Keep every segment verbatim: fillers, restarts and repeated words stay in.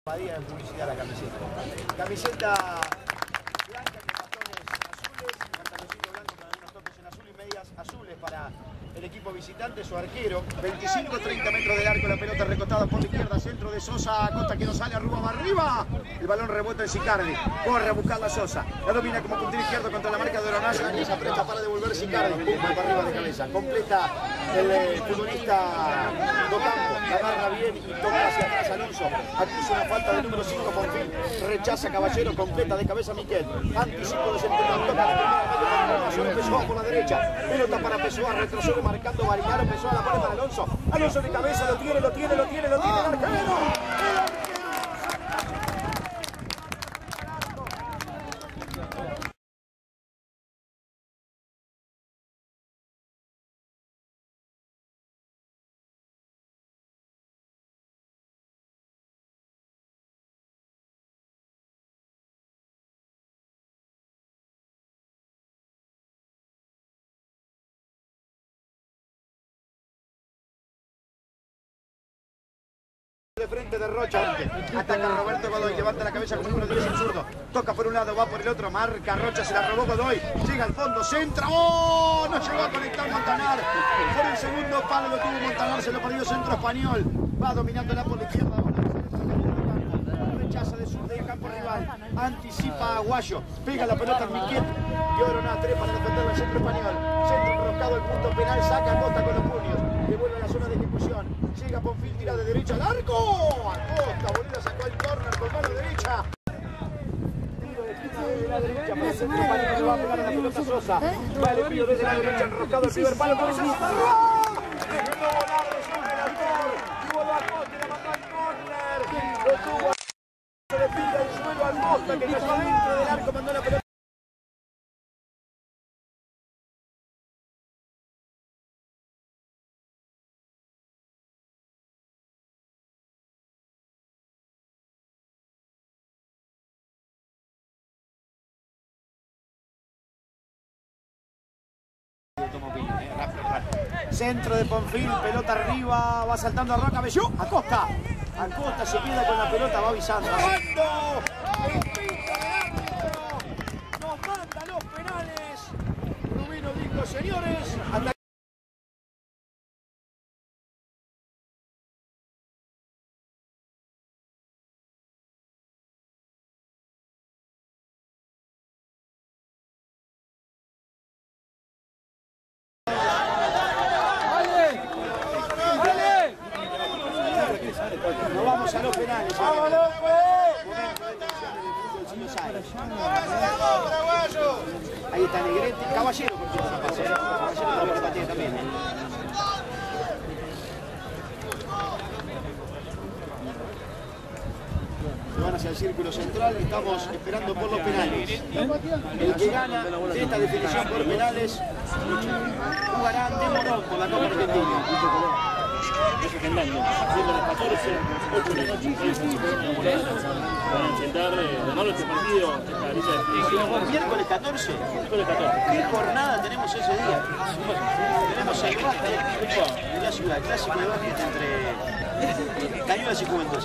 Badía en publicidad la camiseta. Camiseta blanca con botones azules, pantaloncito blanco con algunos toques en azul y medias azules para el equipo visitante, su arquero. veinticinco a treinta metros del arco, la pelota recostada por la izquierda, centro de Sosa, Acosta que no sale, arriba, va arriba. El balón rebota en Sicardi, corre a buscarla Sosa. La domina como puntil izquierdo contra la marca de Oronazo, que se aprieta para devolver Sicardi. Pum, para arriba de cabeza. Completa el eh, futbolista Docampo, la agarra bien y toca hacia atrás Alonso. Acusa una falta del número cinco, Bonfil. Rechaza Caballero, completa de cabeza Miquel. Anticipo de central, toca la primera medio con Alonso, Pessoa por la derecha. Pelota para Pessoa, retrocede marcando Barilaro, Pessoa la pone para Alonso. Alonso de cabeza, lo tiene, lo tiene, lo tiene, lo tiene el arquero. El arquero. De frente de Rocha, ataca Roberto Godoy, levanta la cabeza como uno diez el zurdo, toca por un lado, va por el otro, marca Rocha, se la robó Godoy, llega al fondo, centra, ¡oh! No llegó a conectar Montanar, por el segundo palo lo tuvo Montanar, se lo perdió centro español, va dominándola por la izquierda ahora, rechaza de zurda y a campo rival, anticipa a Aguayo, pega la pelota en Miquel, y Oroná, tres para defender el centro español, centro enroscado, el punto penal, saca a Costa con los puños, devuelve a la zona de ejecución. Llega Bonfil, tira de derecha al arco. Acosta, Bolívar sacó el córner con mano derecha. Tiro de tiro desde la derecha para el centro español que le va a pegar a la pelota Sosa. Vale, pido desde la derecha, enroscado el primer palo. ¡Cabezazo! Dejó volar de sur del autor. Tuvo a Acosta y la mandó al córner. Lo tuvo a... Se le pilla el suelo a Acosta que cayó adentro del arco, mandó la pelota. Centro de Bonfil, pelota arriba, va saltando a Roca, Bellú, Acosta. Acosta se queda con la pelota, va avisando. ¡Cuándo! ¡El pinto del árbitro! ¡Nos manda los penales! Rubino dijo, señores, hasta nos vamos a los penales. ¡Vámonos, ahí está Negrete, Caballero, porque no pasa, ¿eh? Caballero para patear también. ¿eh? Se van hacia el círculo central, estamos esperando por los penales. El que gana de esta definición por penales jugará de Morón por la Copa Argentina. Siendo las catorce, ocho de la noche, van a intentar ganar este partido, esta lista de definición. ¿Miércoles catorce? Miércoles catorce. ¿Qué jornada tenemos ese día? Tenemos el básquet en la ciudad, el clásico de básquet entre Cañuelas y Juventud.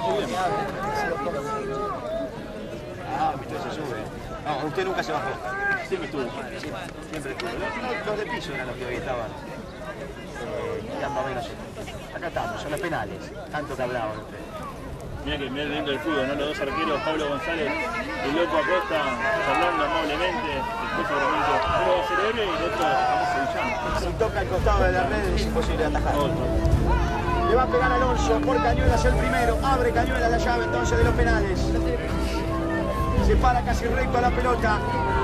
Ah, usted se sube. No, usted nunca se bajó. Siempre estuvo. Siempre estuvo. Los, los de piso eran los que hoy estaban eh, tirando a menos. Acá estamos, son los penales, tanto que hablaban ustedes. Mira que mira el lindo del fútbol, ¿no? Los dos arqueros, Pablo González y Loco Acosta, charlando amablemente, después seguramente uno va a ser héroe y el otro vamos sevillano. Si toca al costado de la red es imposible atajar. Le va a pegar Alonso por Cañuelas el primero, abre Cañuelas la llave entonces de los penales. Se para casi recto a la pelota.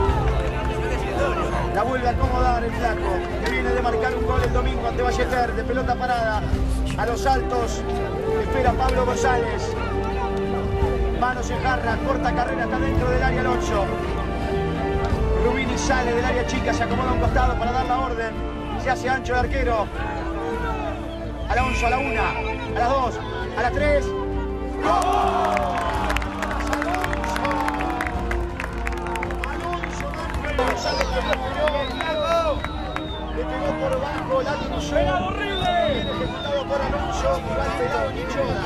La vuelve a acomodar el flaco, que viene de marcar un gol el domingo ante Ballester, de pelota parada. A los altos, espera Pablo González. Manos en jarra, corta carrera, está dentro del área Alonso. Rubini sale del área chica, se acomoda a un costado para dar la orden. Se hace ancho el arquero. Alonso a la una, a las dos, a las tres. ¡Gol! Le pegó por abajo la Alonso. Bien ejecutado por Alonso. Y va al pelado Nichoda.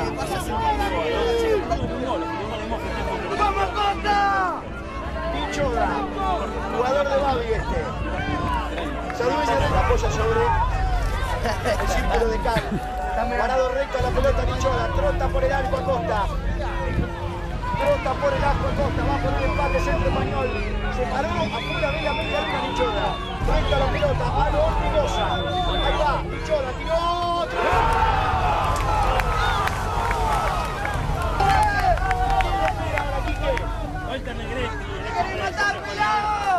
¡Vamos, Costa! Nichoda, jugador de Babi este. Se adueña de la apoya sobre el círculo de Cal. Parado recto a la pelota Nichoda. Trota por el arco a Costa. Trota por el arco a Costa. Va por el empate centro español. Se paró afuera de la media luna Nichoda. Recta la pelota. A lo Ortigosa. Ahí va. Nichoda tiró. Vuelta Negretti. ¡Quieren matar, pelado!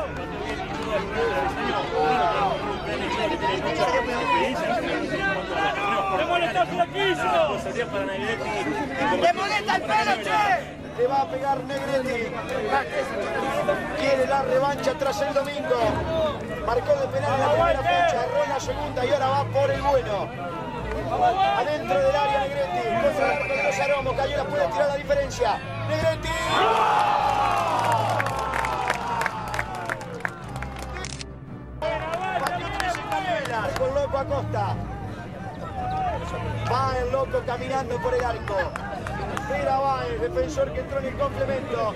¡Le molesta el flaquillo! ¡Le molesta el pelo, che! Le va a pegar Negretti. Quiere la revancha tras el domingo. Marcó de penal en la primera fecha, erró en la segunda y ahora va por el bueno. Adentro del área Negretti. Contra el arco de los Aromos. Cañuelas puede tirar la diferencia. Negretti. Con loco a Costa. Va el loco caminando por el arco. Espera Baez, defensor que entró en el complemento.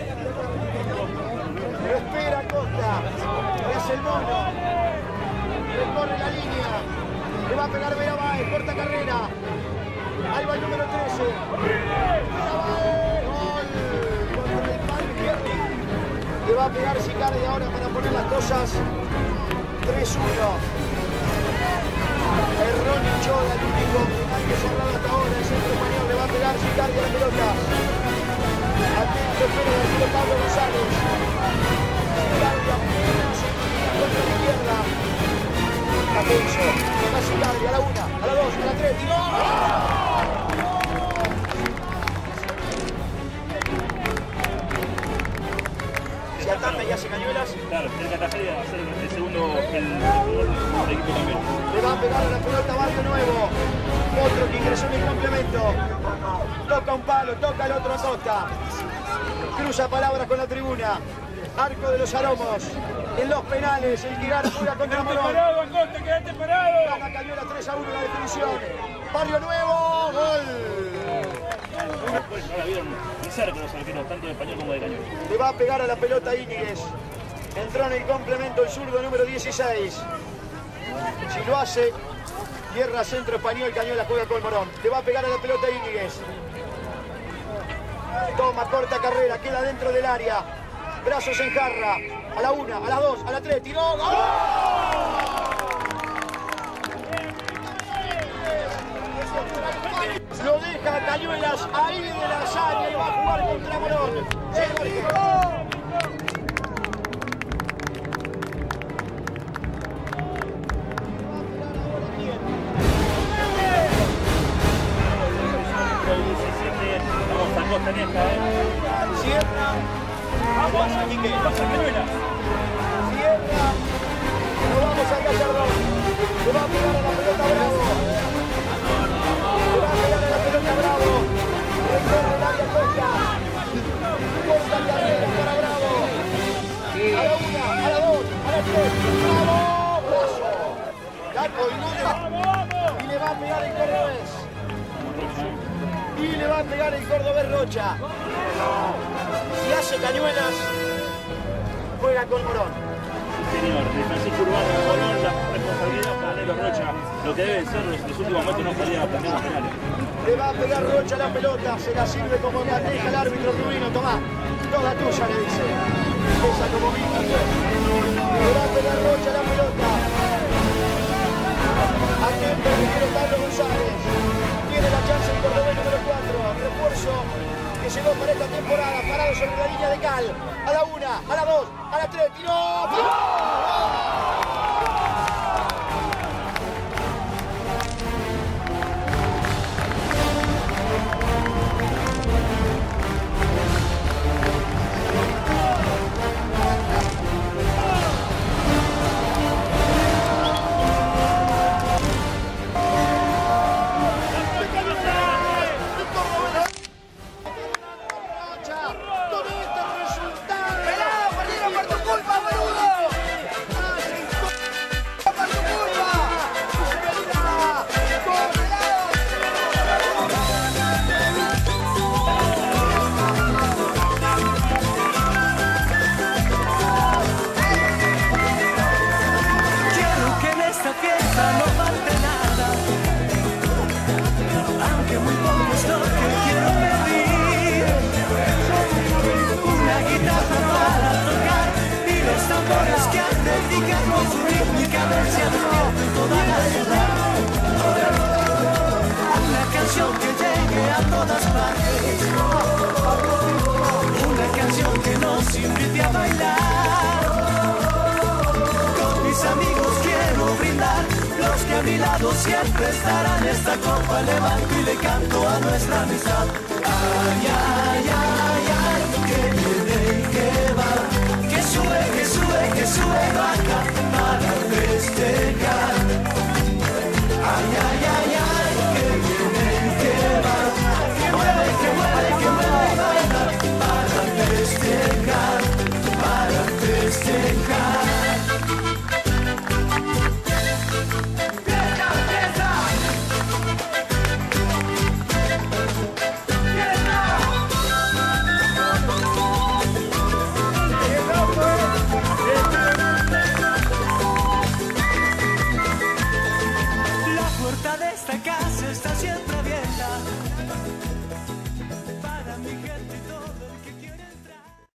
Lo espera Costa. Es el mono. Recorre la línea. Le va a pegar Vera Baez. Corta carrera. Ahí va el número trece. Vera Baez. Gol. Contra el palo izquierdo. Le va a pegar Sicardi ahora para poner las cosas tres uno. Erró Nichoda, el único penal que se ha dado hasta ahora. El centro español le va a pegar Sicardi a la pelota. Atento, espera el tiro Pablo González. Sicardi apenas se tira contra la izquierda. Atenso, va Sicardi a la una, a la dos, a la tres. ¡Tiró! Se atanda y hace Cañuelas. Claro, tiene que atajar y hacer el segundo, el, el equipo también. Le va a pegar a la pelota Barrio Nuevo. Otro que ingresó en el complemento. Toca un palo, toca el otro a Costa. Cruza palabras con la tribuna. Arco de los Aromos. En los penales, el que gana juega contra Morón. ¡Quédate parado, Acosta, quédate parado! Gana Cañuelas tres a uno la definición. Barrio Nuevo, gol. Ahora vieron muy cerca los arqueros, tanto de Español como de Cañuelas. Le va a pegar a la pelota Íñiguez. Entró en el complemento el zurdo número dieciséis. Si lo hace, tierra centro español, Cañuelas juega con Morón. Le va a pegar a la pelota Íñiguez. Toma, corta carrera, queda dentro del área. Brazos en jarra. A la una, a la dos, a la tres. Tiró. ¡Gol! Lo deja Cañuelas ahí de la hazaña y va a jugar contra Morón. Vamos a Costa en esta, ¿eh? Cierra. Vamos a Quique. Pasa Cañuelas. Cierra. Nos vamos a Gallardón. Le va a pegar a la pelota Bravo. Le va a pegar a la pelota Bravo. Recorre el área Costa. Corta carrera para Bravo. A la una, a la dos, a la tres. ¡Bravo! Brazo. La coinó y le va a pegar el cordobés. Y le va a pegar el cordobés Rocha. Si hace Cañuelas, juega con Morón. Sí, señor, de Francisco Urbano, Morón, la responsabilidad para Nero Rocha. Lo que deben ser los, los últimos momentos no salía a planear los penales. Le va a pegar Rocha la pelota, se la sirve como bandeja el árbitro Rubino. Tomá, toda tuya, le dice. Esa como mismo. Le va a pegar Rocha la pelota. Atento el primero Pablo González. Tiene la chance el cordobés número cuatro. Refuerzo que llegó para esta temporada, parado sobre la línea de Cal. A la una, a la dos, a la tres. ¡Tiró! ¡Tiró! Con este resultado. ¡Pelado, perdieron por tu culpa, boludo! y que con su ritmo y cadencia despierte toda la ciudad. Una canción que llegue a todas partes, una canción que nos invite a bailar. Con mis amigos quiero brindar, los que a mi lado siempre estarán. Esta copa levanto y le canto a nuestra amistad. Ay, ay, ay, ay, que viene y que va, que sube, que sube, que sube, baja, para